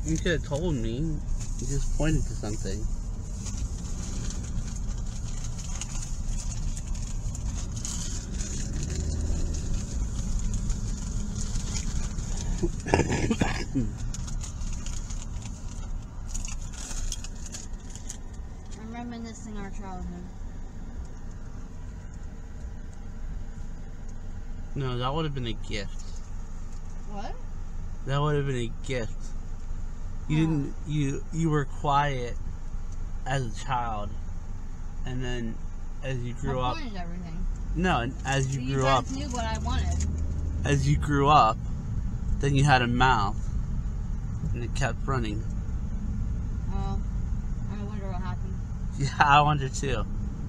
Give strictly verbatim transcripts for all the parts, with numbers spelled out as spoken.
You could have told me. You just pointed to something. I'm reminiscing our childhood. No, that would have been a gift. What? That would have been a gift. You didn't. You you were quiet as a child, and then as you grew I up. pointed everything. No, and as you So grew you up. guys knew what I wanted. As you grew up, then you had a mouth, and it kept running. Oh, I wonder what happened. Yeah, I wonder too.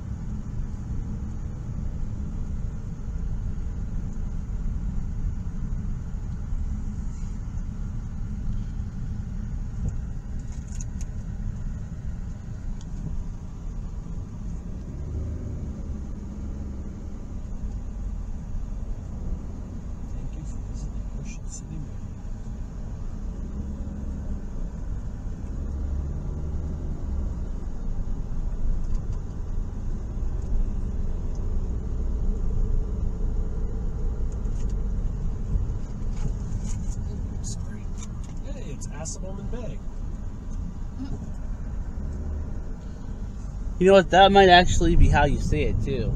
Asselborn Bay. You know what? That might actually be how you say it too.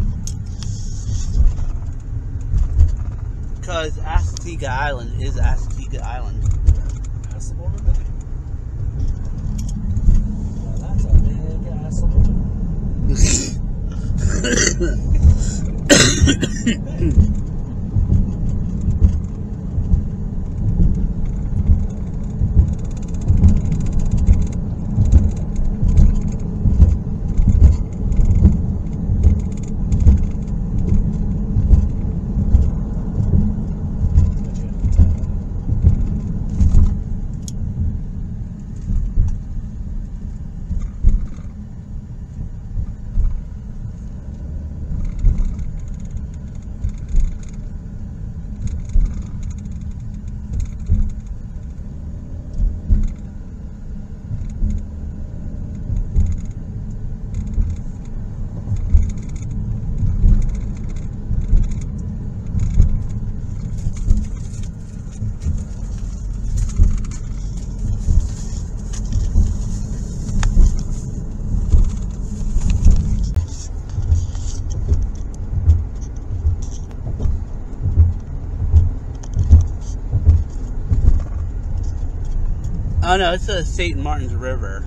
Because Assateague Island is Assateague Island. Asselborn Bay. Now that's a big Asselborn. Oh no, it's a Saint Martin's River.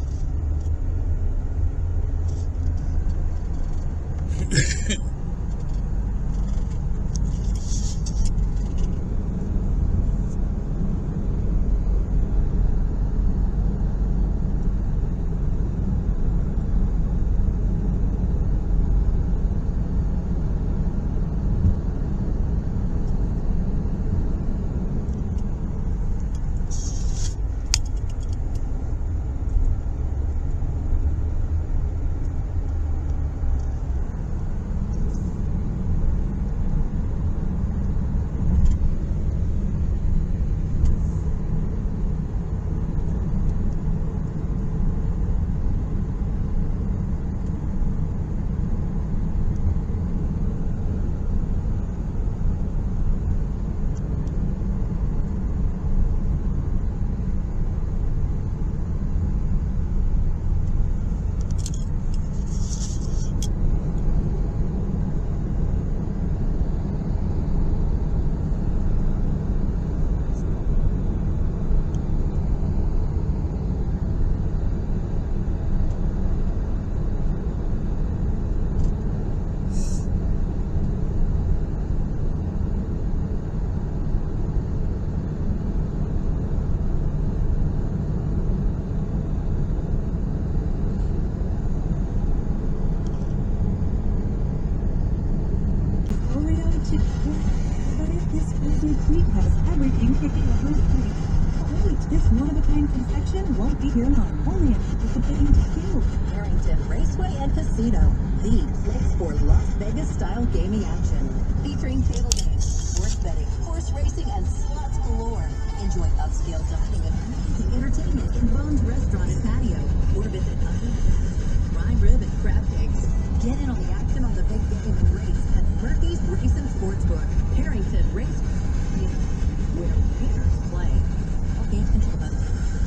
This one-of-a-kind confection won't be here long. Only a participating queue. Harrington Raceway and Casino. The place for Las Vegas-style gaming action. Featuring table games, sports betting, horse racing, and slots galore. Enjoy upscale dining and amazing entertainment in Bones Restaurant and Patio. Or visit Under Prime Rib and Crab Cakes. Get in on the action on the big game and race at Murphy's Race and Sportsbook. Harrington Race, where winners play. Okay, control button.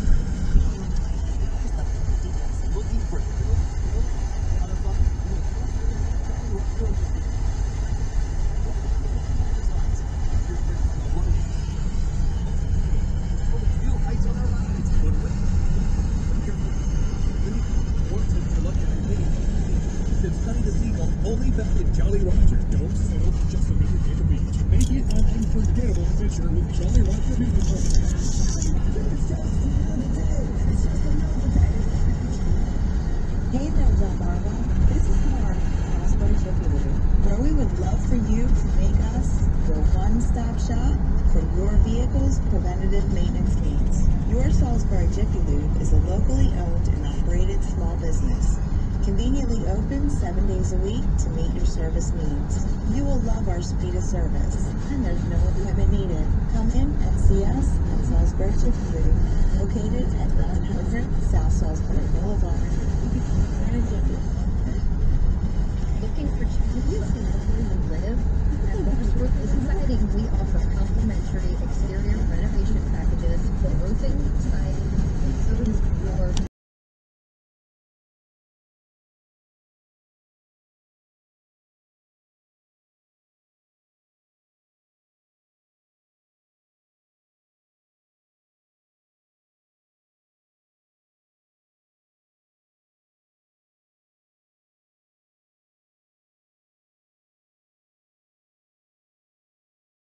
Looking for only back at Jolly Roger. Don't settle for just a minute at the beach. Make it an unforgettable adventure with Jolly Roger Beach. Hey there, Delmarva. This is Mark, Hospital Chickadee, where we would love for you to make us your one-stop shop for your vehicle's preventative maintenance needs. Your Salisbury Jiffy Lube is a locally owned and operated small business, conveniently open seven days a week to meet your service needs. You will love our speed of service, and there's no equipment needed. Come in and see us at Salisbury Jiffy Lube, located at one hundred South Salisbury Boulevard. Looking for changes in where you live? At Motorsport is exciting. We offer complimentary exterior renovation packages for roofing,